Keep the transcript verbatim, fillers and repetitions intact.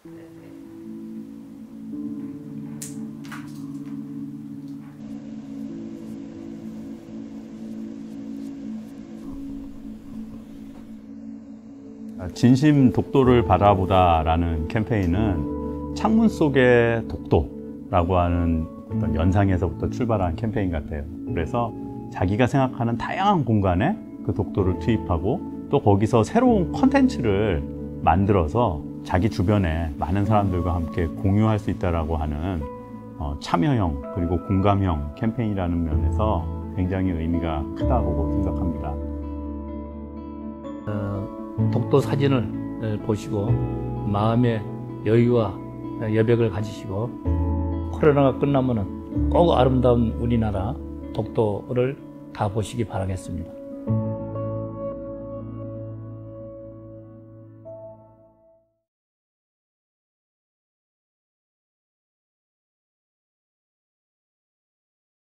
진심 독도를 바라보다라는 캠페인은 창문 속의 독도라고 하는 어떤 연상에서부터 출발한 캠페인 같아요. 그래서 자기가 생각하는 다양한 공간에 그 독도를 투입하고 또 거기서 새로운 콘텐츠를 만들어서 자기 주변에 많은 사람들과 함께 공유할 수 있다라고 하는 어, 참여형 그리고 공감형 캠페인이라는 면에서 굉장히 의미가 크다고 생각합니다. 어, 독도 사진을 보시고 마음의 여유와 여백을 가지시고 코로나가 끝나면은 꼭 아름다운 우리나라 독도를 다 보시기 바라겠습니다.